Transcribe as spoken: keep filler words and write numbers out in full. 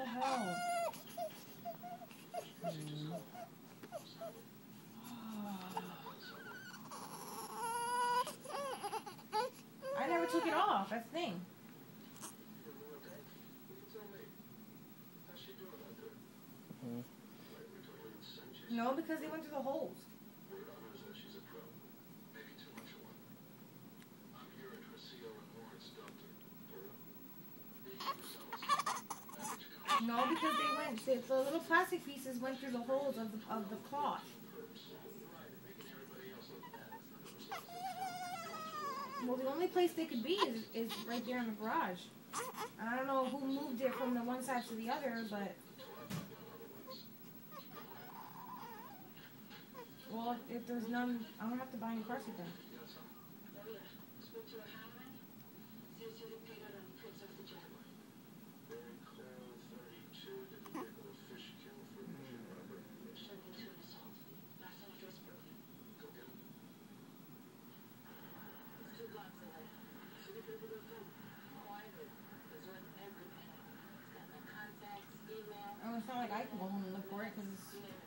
hell? Mm. I never took it off. That's the thing. Mm. No, because they went through the holes. No, because they went, the, the little plastic pieces went through the holes of the, of the cloth. Well, the only place they could be is, is right there in the garage. I don't know who moved it from the one side to the other, but... Well, if, if there's none, I don't have to buy any car seat then. Oh, it's not like I can go home and look for it because